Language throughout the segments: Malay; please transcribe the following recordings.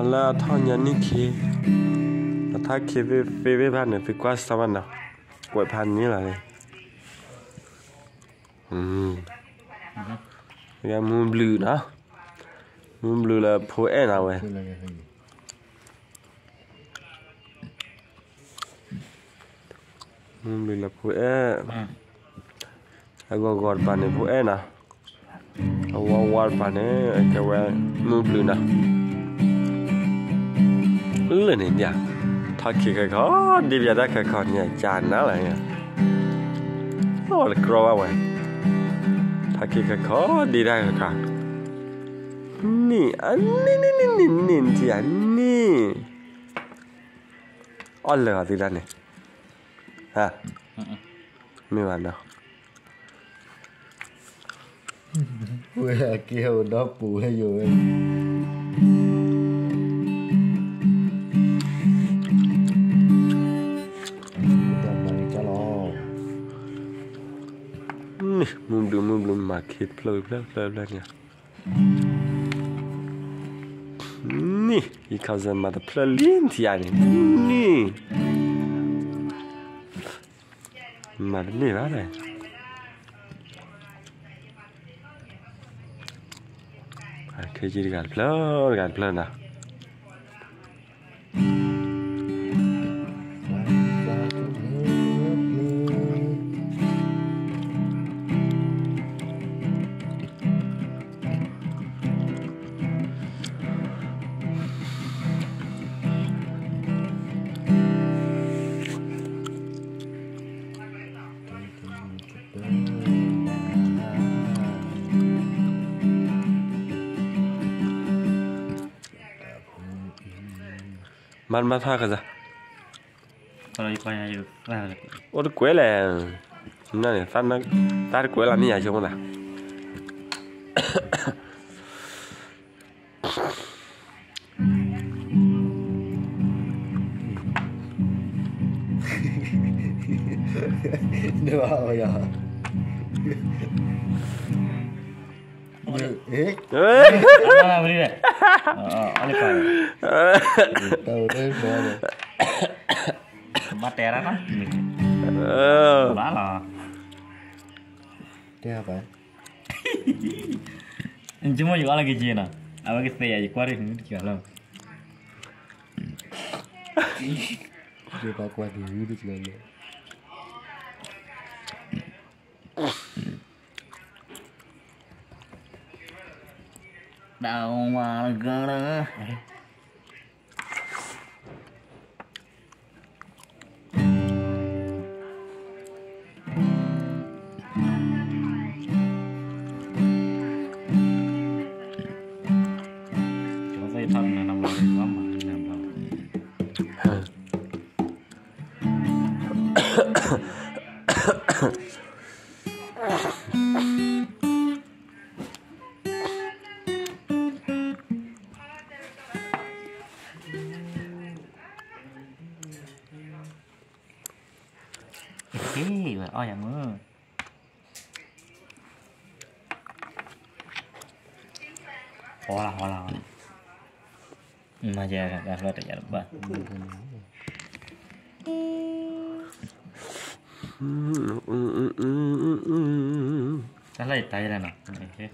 là thằng nhà Niki thay khi về bàn này phải qua sao bạn nào quậy bàn như là này cái moon blue đó moon blue là phối nào vậy moon blue là phối gọt bàn này phối nào wall bàn này cái moon blue nào lên này nhỉ thay khi cái khó đi về đó cái con nhỉ chán nó lại nhỉ nó là grow vậy thay khi cái khó đi ra cái conนี่อันนี่ที่อันนี่อ๋อเลยอ่ะที่นั่นเนี่ยฮะไม่มาเนาะเวลาเกี่ยวดอกปูให้อยู่นี่มุมดูมาคิดเพลินเนี่ยนี่อีกคำสั่งมาแต่เพลินที่อันนี้นี่มาแต่นี่ว่าเลยเคยจีกันเพลินนะมันมาท่ากันจ้ะอะไรไปอยู่อะไรโอ้ตัวกล้วยแหละนั่นเนี่ยตาตัวกล้วยละนี่ใหญ่ชงนะเดี๋ยวเอาอย่าอะไรไปเนี่ยอะไรไป tahu deh boleh matera kan malah dia apa cuma juga lagi Cina apa kita ya kuarin ini kalau dia pak kuat dulu juga đau mà gỡ cho dây thân là nằm lâu quá mà nằm lâu mà ôi à mưa hoa là mà giờ đã lo được ba cái này tay này nè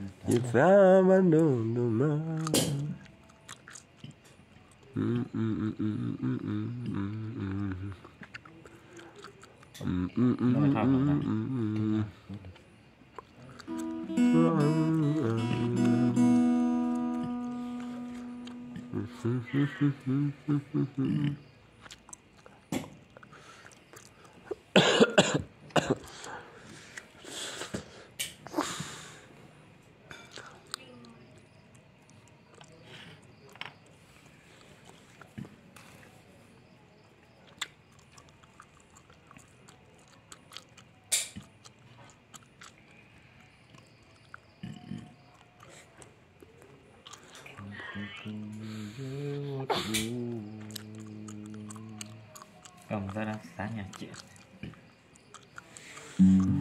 Còn ra đang sáng nhà chị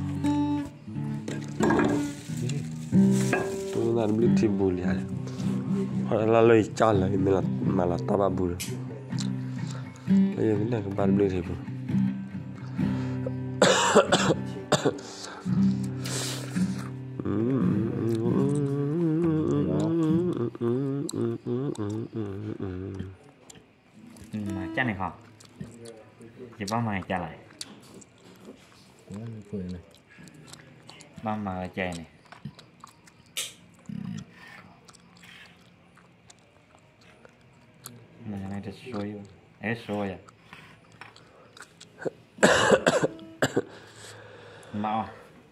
tôi làm beli timbul ya Lalu jalan malah tabak bulu. Ayo benda kembali beli ribu. Chắc này không? Chỉ bao mai trả lại. Bao mà chè này. Này là xôi. Xôi à. Mau.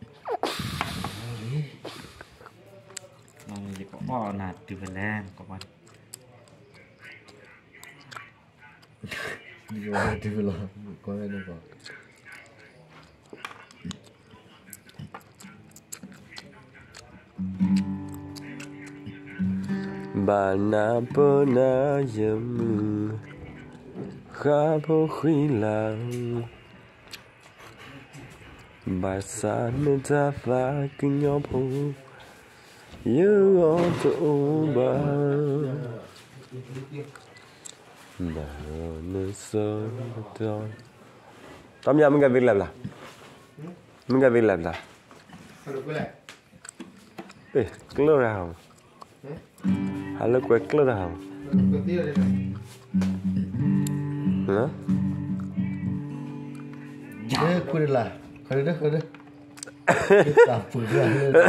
Mau gì có bò nạt từ Việt Nam các bạn. Đi vô đi về lo, có ai đâu vào. Bana pernah jemu Khabo hilang Bahasa netafah kenyopo Yang terubah Mana sedang Tom ya mình việc làm là mình việc làm là ê cái lô ra không halo quay cái lô ra không hả Deh, kuda lah. Kuda. Tak apa dah.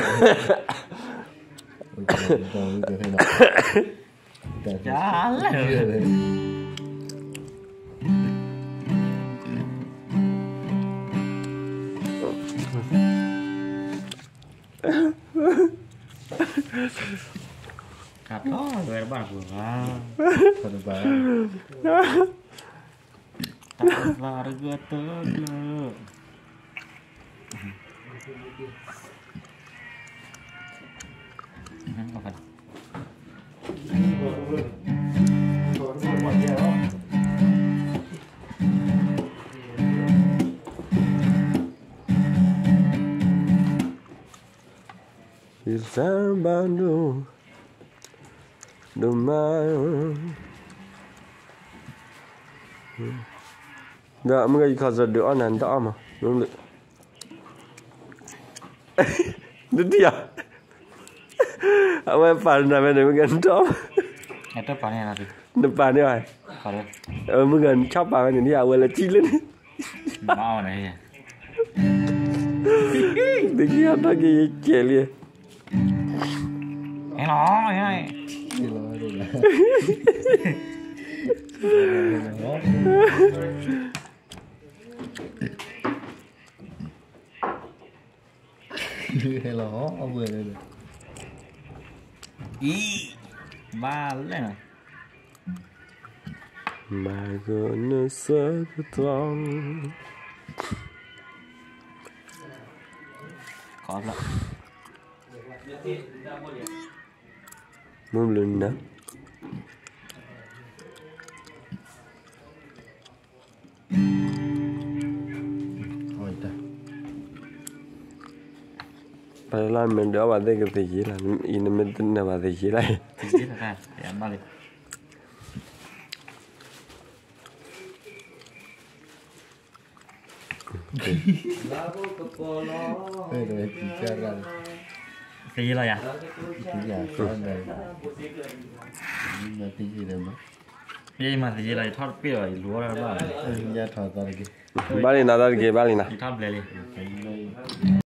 Jalan. Kata gue bar gua. Kuda bar. Bar gua tuh. Apa? Ilham Bandung Demam Nggak, mungkin kalau doa nanti doa mah belum. Itu dia. Apa pan namanya mungkin doa. Itu panen nanti. Depan ni ai. Kalau Mungkin siapa ni dia awal cilen. mau này. Dia lagi celi. Hello, ơi. Hello, ông vừa đây. Ý ba lên à. Mà gần sơ toang. Có lắm. Muốn lên đó. Padahal mình đó bà thấy cái gì là in mình tin là bà thấy gì đây. Thì chỉ là ra để ăn ba đi. Rồi chơi ra. Cái gì rồi à? Cái nhà con này. Mà cái gì đâu mà. Cái mà thì là thoát biết rồi lúa ra ba. Nhà thọ tao kì. Bali na dar ke bali na. Thoát về đi.